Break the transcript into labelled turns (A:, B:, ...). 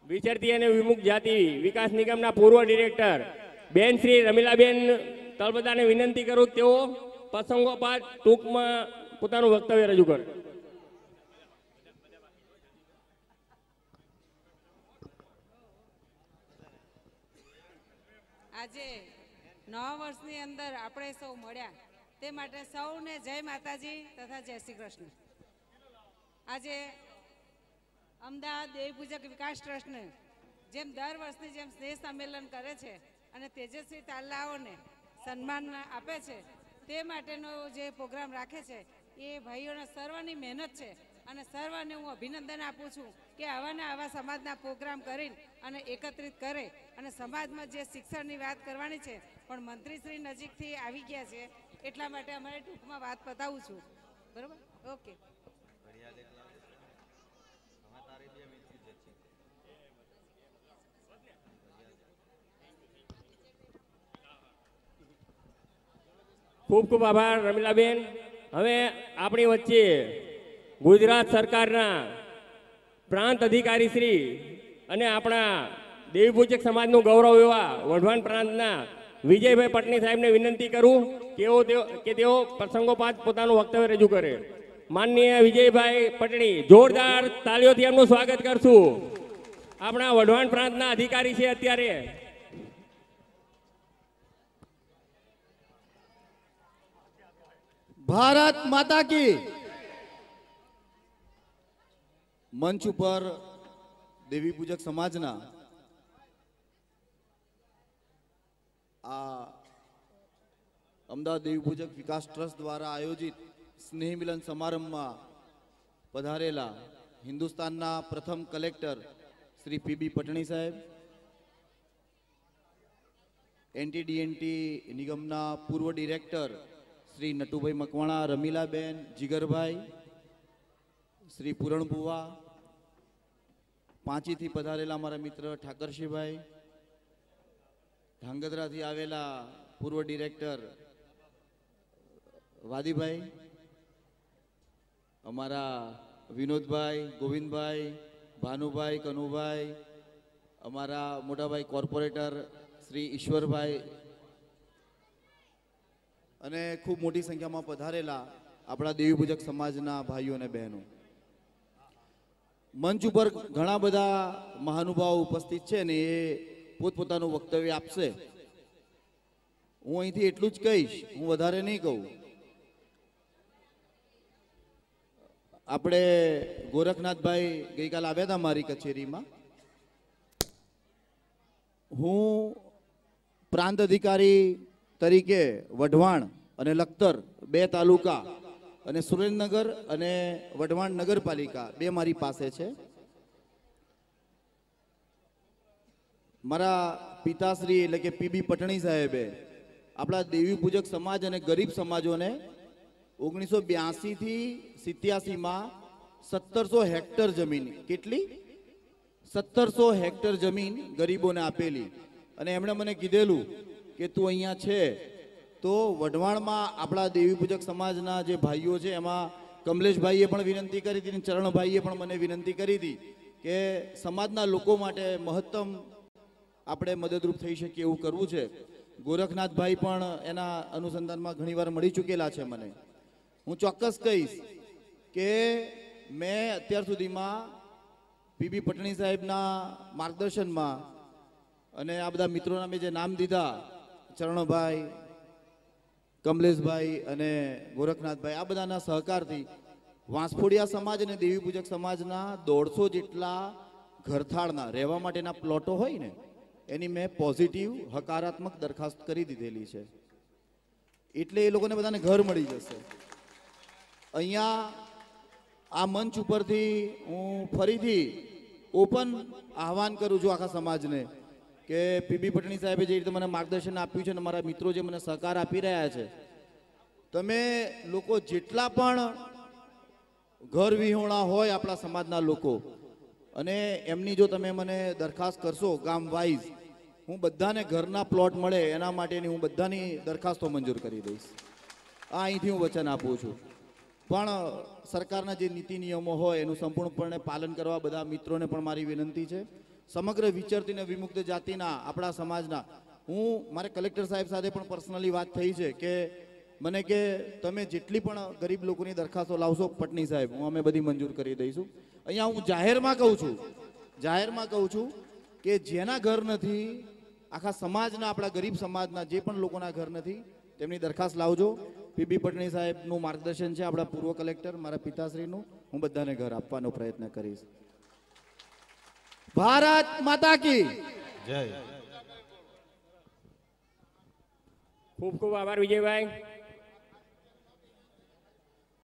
A: વિચરતી અને વિમુખ જાતિ વિકાસ નિગમના પૂર્વ ડિરેક્ટર બેન શ્રી રમીલાબેન તળપદાને વિનંતી કરું તેઓ પ્રસંગોપાત ટૂંકમાં પોતાનું વક્તવ્ય રજૂ કરે.
B: આજે નવા વર્ષની અંદર આપણે સૌ મળ્યા તે માટે સૌને જય માતાજી તથા જય શ્રી કૃષ્ણ. આજે અમદાવાદ દેવી પૂજક વિકાસ ટ્રસ્ટને જેમ દર વર્ષની જેમ સ્નેહ સંમેલન કરે છે અને તેજસ્વી તાલાઓને સન્માન આપે છે તે માટેનો જે પ્રોગ્રામ રાખે છે એ ભાઈઓના સર્વની મહેનત છે અને સર્વને હું અભિનંદન આપું છું કે આવાના આવા સમાજના પ્રોગ્રામ કરીને અને એકત્રિત કરે અને સમાજમાં જે શિક્ષણની વાત કરવાની છે પણ મંત્રીશ્રી નજીકથી આવી ગયા છે એટલા માટે અમારે ટૂંકમાં વાત પતાવું છું. બરાબર, ઓકે.
A: ખૂબ ખૂબ આભાર રમીલાબેન. હવે આપણી વચ્ચે ગુજરાત સરકારના પ્રાંત અધિકારી શ્રી અને આપણા દેવી પૂજક સમાજનું ગૌરવ એવા વઢવાણ પ્રાંતના વિજયભાઈ પટણી સાહેબને વિનંતી કરું કે તેઓ પ્રસંગોપાત પોતાનું વક્તવ્ય રજૂ કરે. માનનીય વિજયભાઈ પટણી, જોરદાર તાળીઓથી એમનું સ્વાગત કરશું. આપણા વઢવાણ પ્રાંતના અધિકારી છે અત્યારે.
C: ભારત માતા કી. મંચ ઉપર દેવી પૂજક સમાજના આ અમદાવાદ દેવી પૂજક વિકાસ ટ્રસ્ટ દ્વારા આયોજિત સ્નેહ મિલન સમારંભમાં પધારેલા હિન્દુસ્તાનના પ્રથમ કલેક્ટર શ્રી પીબી પટણી સાહેબ, એનટીડીએનટી નિગમના પૂર્વ ડિરેક્ટર શ્રી નટુભાઈ મકવાણા, રમીલાબેન, જીગરભાઈ, શ્રી પુરણબુવા, પાંચીથી પધારેલા મારા મિત્ર ઠાકરશીભાઈ, ધાંગધ્રાથી આવેલા પૂર્વ ડિરેક્ટર વાદીભાઈ, અમારા વિનોદભાઈ, ગોવિંદભાઈ, ભાનુભાઈ, કનુભાઈ, અમારા મોટાભાઈ કોર્પોરેટર શ્રી ઈશ્વરભાઈ અને ખૂબ મોટી સંખ્યામાં પધારેલા આપણા દેવી પૂજક સમાજના ભાઈઓ અને બહેનો. મંચ ઉપર ઘણા બધા મહાનુભાવો ઉપસ્થિત છે ને એ પોતપોતાનું વક્તવ્ય આપશે. હું અહીંથી એટલું જ કહીશ, હું વધારે નહીં કહું. આપણે ગોરખનાથભાઈ ગઈકાલ આવ્યા હતા મારી કચેરીમાં. હું પ્રાંત અધિકારી તરીકે વઢવાણ અને લખતર બે તાલુકા અને સુરેન્દ્રનગર અને વઢવાણ નગરપાલિકા બે મારી પાસે છે. મારા પિતાશ્રી એટલે કે પીબી પટણી સાહેબે આપણા દેવી પૂજક સમાજ અને ગરીબ સમાજોને 1982 થી 87માં 1700 હેક્ટર જમીન, કેટલી 1700 હેક્ટર જમીન ગરીબોને આપેલી. અને એમણે મને કીધેલું કે તું અહીંયા છે તો વઢવાણમાં આપણા દેવી પૂજક સમાજના જે ભાઈઓ છે એમાં કમલેશભાઈએ પણ વિનંતી કરી હતી, ચરણભાઈએ પણ મને વિનંતી કરી હતી કે સમાજના લોકો માટે મહત્તમ આપણે મદદરૂપ થઈ શકીએ એવું કરવું છે. ગોરખનાથભાઈ પણ એના અનુસંધાનમાં ઘણીવાર મળી ચૂકેલા છે મને. હું ચોક્કસ કહીશ કે મેં અત્યાર સુધીમાં પીબી પટણી સાહેબના માર્ગદર્શનમાં અને આ બધા મિત્રોના મેં જે નામ દીધા, ચરણભાઈ, કમલેશભાઈ અને ગોરખનાથભાઈ, આ બધાના સહકારથી વાંસફોડિયા સમાજ અને દેવી પૂજક સમાજના 150 જેટલા ઘરથાળના રહેવા માટેના પ્લોટો હોય ને એની મેં પોઝિટિવ હકારાત્મક દરખાસ્ત કરી દીધેલી છે. એટલે એ લોકોને બધાને ઘર મળી જશે. અહીંયા આ મંચ ઉપરથી હું ફરીથી ઓપન આહવાન કરું છું આખા સમાજને કે પીબી પટણી સાહેબે જે રીતે મને માર્ગદર્શન આપ્યું છે અને મારા મિત્રો જે મને સહકાર આપી રહ્યા છે, તમે લોકો જેટલા પણ ઘર વિહોણા હોય આપણા સમાજના લોકો, અને એમની જો તમે મને દરખાસ્ત કરશો ગામ વાઇઝ, હું બધાને ઘરના પ્લોટ મળે એના માટેની હું બધાની દરખાસ્તો મંજૂર કરી દઈશ. આ અહીંથી હું વચન આપું છું. પણ સરકારના જે નીતિ નિયમો હોય એનું સંપૂર્ણપણે પાલન કરવા બધા મિત્રોને પણ મારી વિનંતી છે. સમગ્ર વિચરતી અને વિમુક્ત જાતિના આપણા સમાજના, હું મારે કલેક્ટર સાહેબ સાથે પણ પર્સનલી વાત થઈ છે કે મને કે તમે જેટલી પણ ગરીબ લોકોની દરખાસ્તો લાવશો પટણી સાહેબ, હું અમે બધી મંજૂર કરી દઈશું. અહીંયા હું જાહેરમાં કહું છું કે જેના ઘર નથી, આખા સમાજના, આપણા ગરીબ સમાજના જે પણ લોકોના ઘર નથી, તેમની દરખાસ્ત લાવજો. પીબી પટણી સાહેબનું માર્ગદર્શન છે, આપણા પૂર્વ કલેક્ટર, મારા પિતાશ્રીનું. હું બધાને ઘર આપવાનો પ્રયત્ન કરીશ. ભારત માતા કી
D: જય.
A: ખૂબ ખૂબ આભાર વિજયભાઈ.